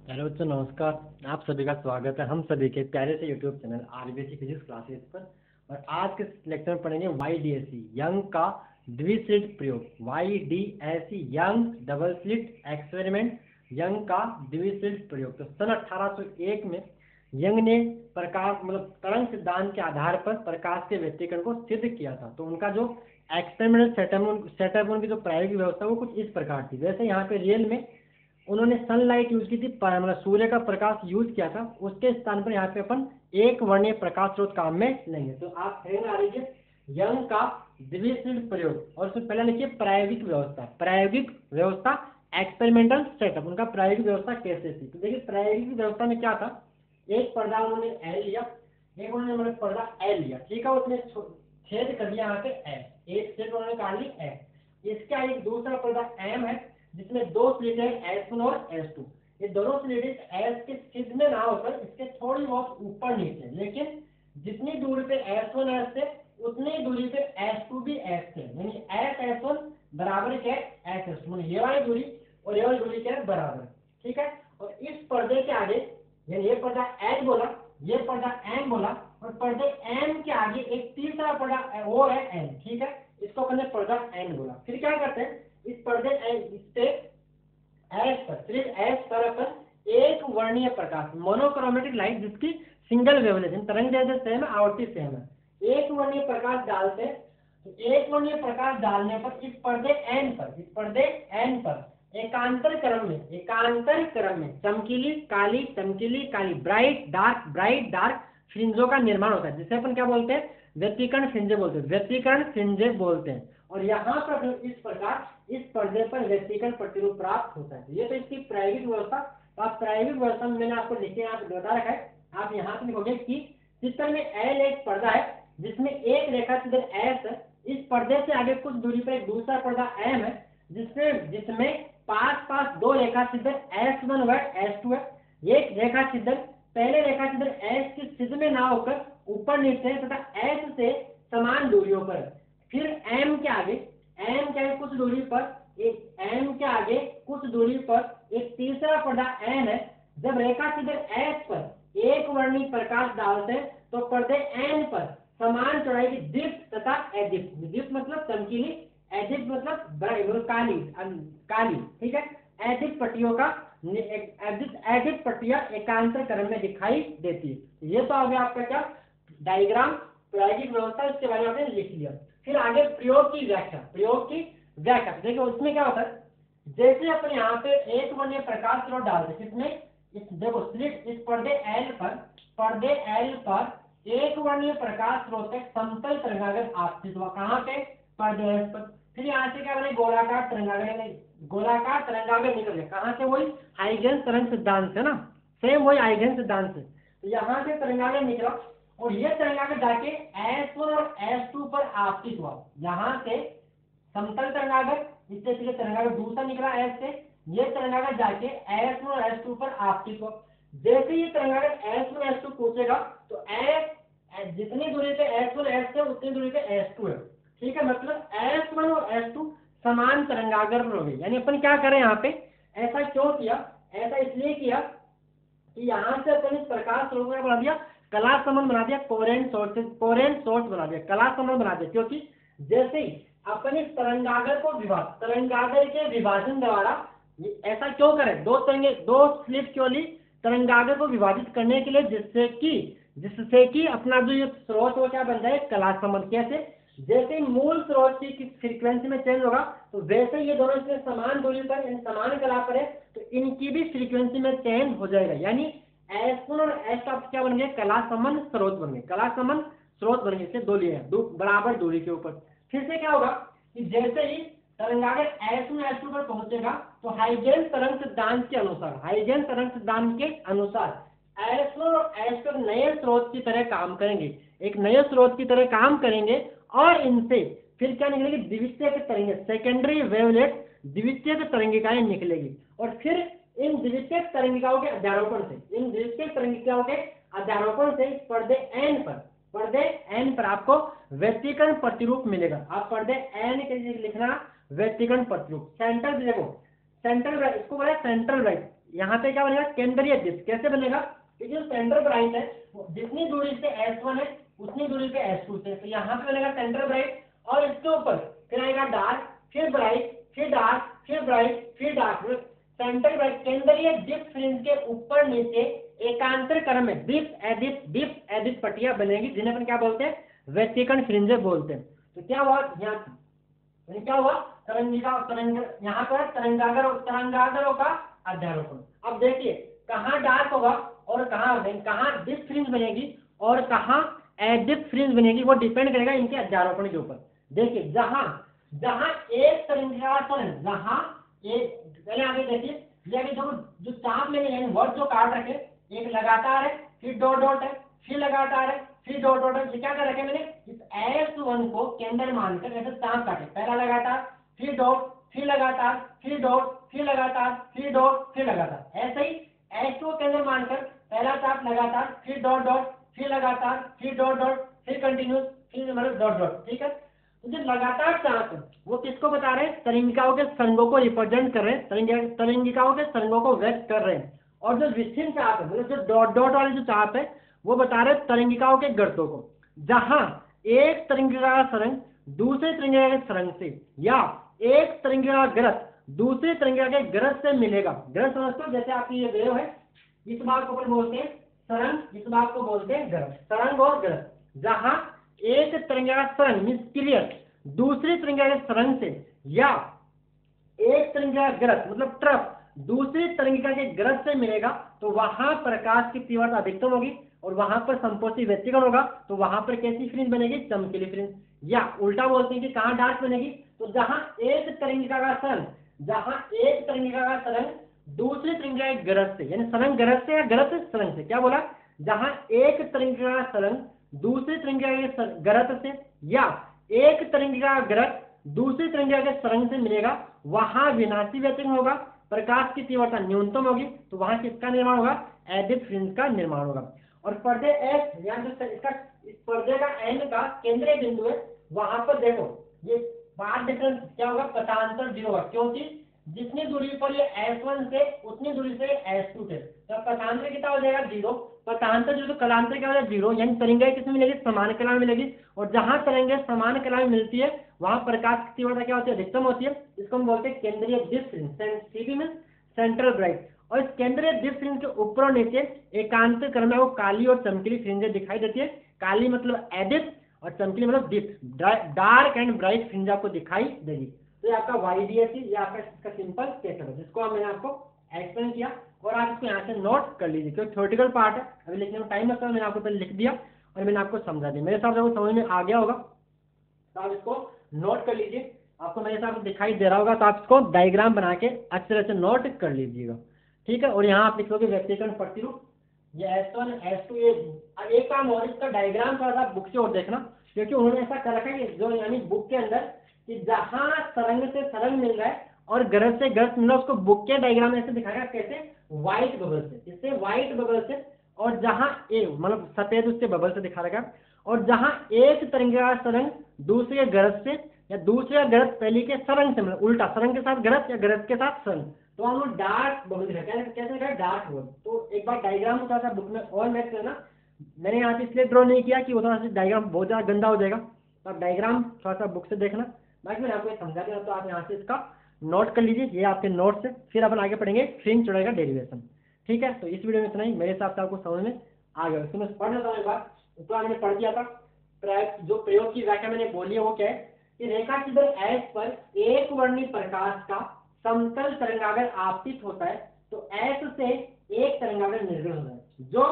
Hello बच्चों, नमस्कार। आप सभी का स्वागत है हम सभी के प्यारे से YouTube channel RBSC physics classes पर। और आज के लेक्चर में पढ़ेंगे YDSC यंग का द्विस्लिट प्रयोग। YDSC Young double slit experiment, Young का द्विस्लिट प्रयोग। तो सन 1801 में यंग ने प्रकाश तरंग सिद्धांत के आधार पर प्रकाश के व्यतिकरण को सिद्ध किया था। तो उनका जो एक्सपेरिमेंटल सेटअप उनकी जो प्रायोगिक व्यवस्था वो कुछ इस प्रकार थी। जैसे यहाँ पे रियल में उन्होंने सनलाइट यूज की थी, सूर्य का प्रकाश यूज किया था। उसके स्थान पर यहाँ पे अपन एक वर्णीय प्रकाश स्रोत काम में लेंगे। तो आप हेडिंग आ रही है यंग का द्विस्लिट प्रयोग, और उससे पहले लिखिए प्रायोगिक व्यवस्था। प्रायोगिक व्यवस्था एक्सपेरिमेंटल सेटअप, उनका प्रायोगिक व्यवस्था कैसे थी। तो देखिए प्रायोगिक व्यवस्था में क्या था, एक पर्दा उन्होंने एल लिया, एक उन्होंने पर्दा एल लिया, ठीक है। उसने छेद कर दिया यहाँ पे एल, एक छेद उन्होंने काट ली एल। इसका एक दूसरा पर्दा एम है जिसमें दो स्लिट है S1 और S2। ये दोनों स्लिट S के सीध में ना होकर इसके थोड़ी बहुत ऊपर नीचे, लेकिन जितनी दूरी पे S1 S से उतनी दूरी पे S2 भी S से, यानी S1 बराबर क्या है S2, ये वाली दूरी और ये वाली दूरी क्या है बराबर, ठीक है। और इस पर्दे के आगे, यानी ये पर्दा L बोला, ये पर्दा M बोला, और पर्दे M के आगे एक तीसरा पर्दा और है N, ठीक है। इसको हमने पर्दा N बोला। फिर क्या करते हैं, इस पर्दे इससे एस पर, सिर्फ एस पर अपन एक वर्णीय प्रकाश, मोनोक्रोमेटिक लाइट जिसकी सिंगल वेवलेंथ, तरंग दैर्ध्य सेम है, आवृत्ति सेम है, एक वर्णीय प्रकाश डालते। तो एक वर्णीय प्रकाश डालने पर इस पर्दे एन पर, इस पर्दे एन पर एकांतर क्रम में चमकीली काली ब्राइट डार्क फ्रिंजों का निर्माण होता है, जिसे अपन क्या बोलते हैं, व्यतिकरण फ्रिंजे बोलते हैं, व्यतिकरण फ्रिंजे बोलते हैं। और यहाँ पर इस प्रकार इस पर्दे पर व्यतिकरण प्रतिरूप प्राप्त होता है। ये तो इसकी प्रायोगिक व्यवस्था। तो आप प्रायोगिक व्यवस्था में मैंने आपको लिखे यहाँ पे बता रखा है, आप यहाँ पे लिखोगे कि चित्र में एल एक पर्दा है जिसमें एक रेखा चित्र एस है। इस पर्दे से आगे कुछ दूरी पर एक दूसरा पर्दा एम है जिसमें पास दो रेखा चित्र S1 व S2 है। ये रेखा चित्र पहले रेखा चित्र एस की सीध में ना होकर ऊपर नीचे तथा एस से समान दूरियों पर। फिर एम के आगे कुछ दूरी पर एक तीसरा पर्दा एन है। जब रेखा चित्र एस पर एक वर्णीय प्रकाश डालते हैं तो पर्दे एन पर समान चौड़ाई की दीप्त तथा अदीप्त, दीप्त मतलब चमकीली, अदीप्त मतलब काली, ठीक है। अदीप्त पट्टियां एकांतर क्रम में दिखाई देती है। ये तो आ गया आपका क्या डायग्राम, प्रायोगिक व्यवस्था, इसके बारे में आपने लिख लिया। फिर आगे प्रयोग की व्याख्या देखिए उसमें क्या होता है, जैसे अपन यहाँ पे एक वर्णीय प्रकाश स्रोत डालते हैं, किसमें, देखो स्लिट इस पर्दे एल पर एक वर्णीय प्रकाश स्रोत है समतल तरंगाग्र आपतित हुआ, कहाँ पे, पर्दे एल पर। फिर यहाँ से क्या बने, गोलाकार तरंगाग्र निकल गया, कहाँ से, वही हाइजेंस तरंग सिद्धांत से ना, सेम वही हाइजेंस सिद्धांत से। तो यहाँ से तरंगाग्र निकला और ये तरंगाग्र जाके S1 और S2 पर आपतित हुआ। यहाँ से समतल तरंगाग्र, इससे सीधे तरंगाग्र दूसरा निकला एस से, ये तरंगाग्र जाके S1 और S2 पर आपतित हुआ। जैसे ये तरंगाग्र S1 S2 पूछेगा तो S जितनी दूरी पे S1 S से उतनी दूरी पे S2 है, ठीक है। मतलब S1 और S2 समान तरंगाग्र पर हो गए। यानी अपन क्या करें यहाँ पे, ऐसा क्यों किया, ऐसा इसलिए किया कि यहाँ से अपन इस प्रकाश स्रोत को बना दिया, कला संबंध बना दिया, कोरेंट सोर्स बना दिया, कला संबंध बना दिया। क्योंकि जैसे ही अपन इस तरंगाग्र के विभाजन द्वारा, ऐसा क्यों करें, दो स्लिट क्यों ली, तरंगाग्र को विभाजित करने के लिए, जिससे कि अपना जो ये स्रोत हो क्या बन जाए, कला संबंध। कैसे, जैसे मूल स्रोत की फ्रीक्वेंसी में चेंज होगा तो वैसे ये दोनों इसमें समान दूरी पर, समान कला पर है, तो इनकी भी फ्रीक्वेंसी में चेंज हो जाएगा। यानी S1 और S आप क्या बन गए, कला संबंध स्रोत बन गए, इससे दो लिए बराबर दूरी के ऊपर। फिर से क्या होगा कि जैसे ही तरंगाग्र S1 S2 पर पहुंचेगा तो हाइजेंस तरंग सिद्धांत के अनुसार S1 और S2 नए स्रोत की तरह काम करेंगे, और इनसे फिर क्या निकलेगी, द्वितीयक तरंगे, सेकेंडरी वेवलेट, द्वितीयक तरंगिकाएं निकलेगी। और फिर इन द्वितीयक तरंगिकाओं के अध्यारोपण से इस पर्दे एन पर आपको व्यतिकरण प्रतिरूप मिलेगा। आप पर्दे एन के लिखना व्यतिकरण प्रतिरूप। सेंट्रल ब्राइट, इसको बोला सेंट्रल ब्राइट, यहाँ पे क्या बनेगा, केंद्रीय डिस्क। कैसे बनेगा, क्योंकि जो सेंटर ब्राइट है जितनी दूरी से S1 है उतनी दूरी पे S2 से, तो यहाँ पे बनेगा सेंटर ब्राइट, और इसके ऊपर फिर आएगा डार्क, फिर ब्राइट, फिर डार्क, फिर ब्राइट, फिर डार्क। सेंटर ब्राइट केंद्रीय डिस्क फ्रिंज के ऊपर नीचे एकांतर क्रम में डिप एडिप पट्टियां बनेगी, जिन्हें अपन क्या बोलते हैं, व्यतिकरण फ्रिंजेस बोलते हैं। तो क्या हुआ यहाँ, क्या हुआ, यहाँ पर तरंगागरों का अध्यारोपण। अब देखिए कहाँ डार्क होगा और कहाँ डिप फ्रिंज बनेगी और कहाँ एडिप फ्रिंज बनेगी, वो डिपेंड करेगा इनके अध्यारोपण के ऊपर। देखिए जहां एक तरंगिका तरंग, जहां एक, पहले आगे देखिए, ये जो चाप मैंने यानी वर्ड जो काट रखे, एक लगातार है, फिर डॉट डॉट है, फिर लगातार है, फिर डॉट डॉट है। क्या कर रखे मैंने, इस S1 को केंद्र मानकर ऐसे चाप काटे, पहला लगातार, फिर डॉट, फिर लगातार, फिर डॉट, फिर लगातार, फिर डॉट, फिर लगातार। ऐसे ही S2 को केंद्र मानकर पहला चाप लगातार, फिर डॉट डॉट, फिर लगातार, फिर डॉट डॉट, फिर कंटिन्यूस, फिर मतलब डॉट डॉट। ठीक है, तो जो लगातार चाप वो किसको बता रहे हैं, तरंगिकाओं के संघों को रिप्रेजेंट कर रहे हैं, तरंगिकाओं के संघों को व्यक्त कर रहे हैं। और जो विच्छिन्न चाप है, मतलब जो डॉट डॉट वाली जो चाप है, वो बता रहे हैं तरंगिकाओं के गर्तों को। जहां एक तरंगिका का तरंग दूसरे तरंगिका के तरंग से, या एक तरंगिका का ग्रथ दूसरे तरंगिका के ग्रथ से मिलेगा। ग्रथ समझते हो, जैसे आपकी ये वेव है, इस भाग को बोलते हैं तरंग, इस भाग को बोलते हैं ग्रथ, तरंग और ग्रथ। जहां एक तरंगिका का तरंग मींस पीरियड दूसरी तरंगिका के तरंग से, या एक तरंगिका का ग्रथ मतलब ट्रफ दूसरी तरंगिका के ग्रथ से मिलेगा, तो वहां प्रकाश की तीव्रता अधिकतम होगी और वहां पर संपोषी व्यतिकरण होगा, तो वहां पर कैसी फ्रिंज बनेगी, चमकीली फ्रिंज। या उल्टा बोलते हैं कि कहां डार्क बनेगी, तो जहां एक तरंगिका का तरंग दूसरी तरंगिका के ग्रथ से, यानी तरंग ग्रथ से या ग्रथ तरंग से, क्या बोला, जहां एक तरंगिका का तरंग दूसरी तरंगिका के ग्रथ से, या एक तरंगिका का ग्रथ दूसरी तरंगिका के तरंग से मिलेगा, वहां विनाशी व्यतिकरण होगा, प्रकाश की तीव्रता न्यूनतम होगी, तो वहां किसका निर्माण होगा, एडिप फ्रिंज का निर्माण होगा। और पर्दे S या जो इसका इस पर्दे का N का केंद्रीय बिंदु है, वहां पर देखो ये पाथ डिफरेंस क्या होगा, पथांतर 0 होगा, क्योंकि जितनी दूरी पर ये S1 से उतनी दूरी से S2 से, तो पथांतर कितना हो जाएगा 0, पथांतर जो, तो कलांतर क्या हो जाएगा 0, यानी तरंगें किसमें मिलेगी, समान कला में मिलेगी। और जहां तरंगें समान कला में मिलती है वहां प्रकाश की तीव्रता क्या होती है, अधिकतम होती है। इसको हम बोलते हैं केंद्रीय डिस्क फ्रिंज, सीबी में सेंट्रल ब्राइट। और इस केंद्रीय डिस्क फ्रिंज के ऊपर और नीचे एकांतर क्रम में वो काली और चमकीली फ्रिंजें दिखाई देती है। काली मतलब एडिप और चमकीली मतलब dip, dark and bright fringe आपको दिखाई देगी। तो ये आपका YDSC, ये आपका इसका सिंपल केस है, जिसको मैंने आपको एक्सप्लेन किया, और आप इसको यहाँ से नोट कर लीजिए, क्योंकि थ्योरेटिकल पार्ट है, अभी लिखने में टाइम लगता है, मैंने आपको पहले लिख दिया और मैंने आपको समझा दिया। मेरे हिसाब से आपको समझ में आ गया होगा, तो आप इसको नोट कर लीजिए। आपको मेरे हिसाब से दिखाई दे रहा होगा, तो आप इसको डायग्राम बना के अच्छी तरह से नोट कर लीजिएगा, ठीक है। और यहाँ आप लिखोगे व्यतिकरण प्रतिरूप, ये S1 S2, एक काम और, इसका डायग्राम थोड़ा सा बुक से और देखना, क्योंकि उन्होंने ऐसा कर रखा है कि जो यानी बुक के अंदर कि जहां तरंग से तरंग मिल रहा है और ग्रह से ग्रह मिल रहा है, उसको बुक के डायग्राम ऐसे दिखाएगा, कैसे, व्हाइट बबल से, इससे व्हाइट बबल से, और जहां ए मतलब सफेद उससे बबल से दिखा रखा, और जहां एक तरंगिका तरंग दूसरे ग्रह से या दूसरे ग्रह पहले के सरंग से, मतलब उल्टा सरंग के साथ ग्रह या ग्रह के साथ सरंग, तो हम लोग डार्क बबल दिखा, कैसे दिखा, डार्क बबल। तो एक बार डायग्राम को थोड़ा सा बुक में और मैच करना, मैंने यहाँ पे इसलिए ड्रॉ नहीं किया कि वो थोड़ा सा डायग्राम बहुत ज़्यादा गंदा हो जाएगा, तो आप डायग्राम थोड़ा सा बुक से देखना, बाकी मैंने आपको ये समझा दिया, तो आप यहाँ से इसका नोट कर लीजिए, ये आपके नोट से। फिर अपन आगे पढ़ेंगे फ्रिंज चौड़ाई का डेरिवेशन, ठीक है। तो इस वीडियो में इतना ही, मेरे हिसाब से आपको समझ में आ गया। इसमें पढ़ लेता हूँ एक बार, तो मैंने पढ़ दिया था। जो प्रयोग की व्याख्या मैंने बोली है वो क्या है कि रेखा चित्र S पर एक वर्णी प्रकाश का समतल तरंगागर आपतित होता है, तो S से एक तरंगागर निर्गत होता है जो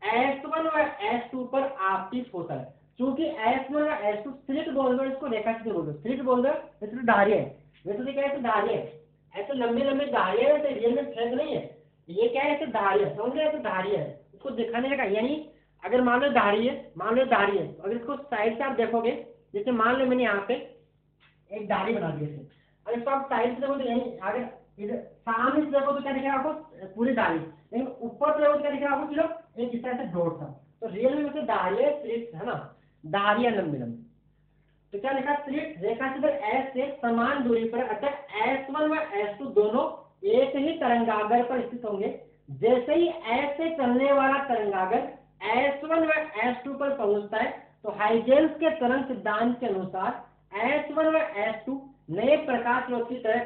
S1 और S2 पर आपतित होता है। क्योंकि S1 और S2 स्लिट बोल दो, इसको रेखा चित्र बोल दो, स्लिट बोल दो, वैसे तो धारियां है, वैसे तो क्या है, धारियां है, ऐसे लंबे लंबे धारियां है, रियल में छेद नहीं है, ये क्या है, ऐसे धारियां, समझ रहे हैं, तो धारियां है, इसको दिखाने का, यानी अगर मान लो धारी है, तो अगर इसको साइड से आप देखोगे, जैसे मान लो मैंने यहाँ पे एक धारी बना दी है, और इसको आप साइड से देखो तो यानी अगर इधर सामने से देखो तो क्या दिखेगा आपको, पूरी धारी, लेकिन ऊपर से देखो तो क्या दिखेगा आपको, सिर्फ एक इस तरह से डॉट था। तो रियल में वैसे धारियां स्लिट है ना, धारियां लंबी लंबी। तो क्या लिखा, स्लिट रेखा चित्र S से समान दूरी पर, अर्थात S1 व S2 दोनों एक ही तरंगागर पर स्थित होंगे। जैसे ही S से चलने वाला तरंगागर S1 व S2 पर पहुंचता है तो हाइजेंस के तरंग सिद्धांत के अनुसार S1 व S2 नए प्रकाश स्रोत की तरह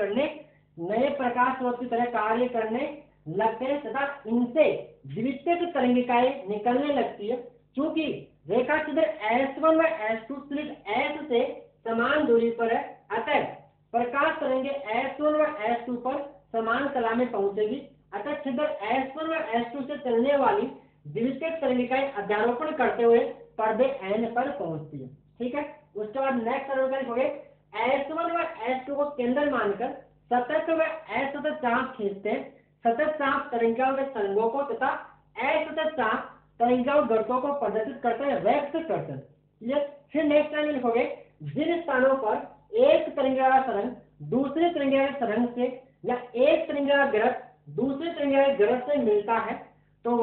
कार्य करने लगते हैं तथा इनसे द्वितीयक तरंगिकाएं निकलने लगती है। चूंकि रेखा छिद्र S1 व S2 स्लिट S से समान दूरी पर है, अतः प्रकाश तरंगे S1 व S2 पर समान कला में पहुंचेगी। अतः छिद्र S1 व S2 से चलने वाली द्वितीयक तरंगिकाएं अध्यारोपण करते हुए पर्दे N पर पहुंचती है। ठीक है, उसके बाद नेक्स्ट समीकरण हो गए S1 व S2 को केंद्र मानकर सतत व असतत चाप खींचते हैं। सतत चाप तरंगिकाओं के तरंगों को तथा असतत चाप तरंगिकाओं घटकों को प्रदर्शित करते हैं, व्यक्त करते हैं। ये फिर नेक्स्ट लाइन में लिखोगे जिन स्थानों पर एक तरंगिका का तरंग दूसरे तरंगिका के तरंग से या एक तरंगिका का ग्रह दूसरे तरंगिका के ग्रह से मिलता है तो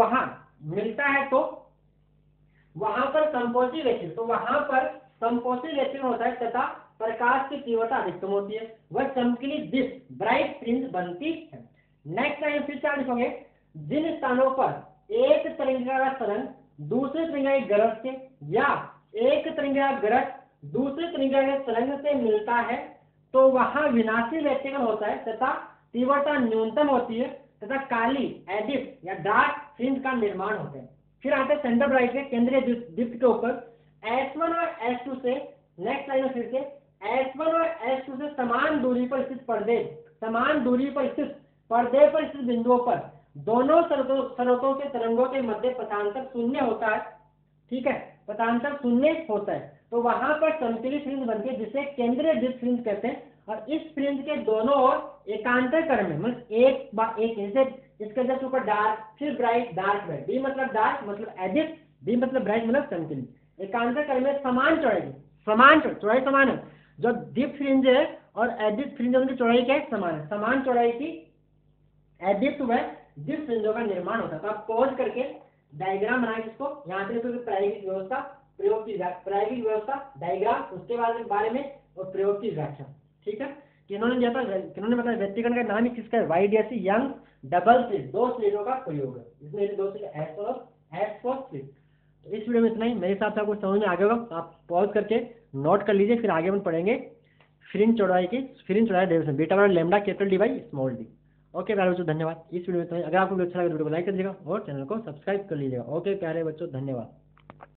वहां पर संपोषी रेटिंग होता है तथा प्रकाश की तीव्रता अधिकतम होती है, वह चमकीली डिस्क ब्राइट फ्रिंज बनती है। नेक्स्ट लाइन फिर क्या लिखोगे जिन स्थानों पर एक तरंगिका का तरंग दूसरे तरंगिका के ग्रह से या एक तरंगिका का ग्रह दूसरे तरंगिका के तरंग से मिलता है तो वहां विनाशी व्यतिकरण होता है तथा तीव्रता न्यूनतम होती है तथा काली एडिप या डार्क फ्रिंज का निर्माण होता है। फिर आते हैं सेंटर ब्राइट के केंद्रीय दीप्त के ऊपर S1 और S2 से नेक्स्ट लाइन में फिर से S1 और S2 से समान दूरी पर स्थित बिंदुओं पर दोनों स्रोतों के तरंगों के मध्य पथांतर शून्य होता है। ठीक है, पथांतर शून्य होता है तो वहां पर समतली फ्रिंज बनती है जिसे केंद्रीय दीप्त फ्रिंज कहते हैं। और इस फ्रिंज के दोनों ओर एकांतर क्रम में मतलब एक जैसे इसके जस्ट ऊपर डार्क फिर ब्राइट डार्क ब्राइट, बी मतलब डार्क मतलब एडिट, बी मतलब ब्राइट मतलब चमकीली, एकांतर क्रम में समान चौड़ाई समान है। जो दीप्त फ्रिंज है और एडिट फ्रिंज उनकी चौड़ाई क्या है, समान है। समान चौड़ाई की एडिट व दीप्त फ्रिंजों का निर्माण होता है। तो आप पॉज करके डायग्राम बनाएं इसको, यहाँ से प्रायोगिक व्यवस्था डायग्राम, उसके बारे में और प्रयोग की व्याख्या। ठीक है, किन्होंने बताया व्यक्तिगण का नाम ही किसका है, YDSC यंग डबल स्लिट, दो स्लिटों का प्रयोग है। इसमें दो स्लिट S फोर स्लिट। तो इस वीडियो में इतना ही। मेरे हिसाब से आपको समझ में आ गया होगा, आप पॉज करके नोट कर लीजिए। फिर आगे हम पढ़ेंगे फ्रिंज चौड़ाई deviation, beta by lambda capital D by small D. Okay प्यारे बच्चों, धन्यवाद। इस वीडियो में इतना ही। अगर आपको अच्छा लगा वीडियो को लाइक कर दीजिएगा और चैनल को सब्सक्राइब कर लीजिएगा। ओके प्यारे बच्चों, धन्यवाद।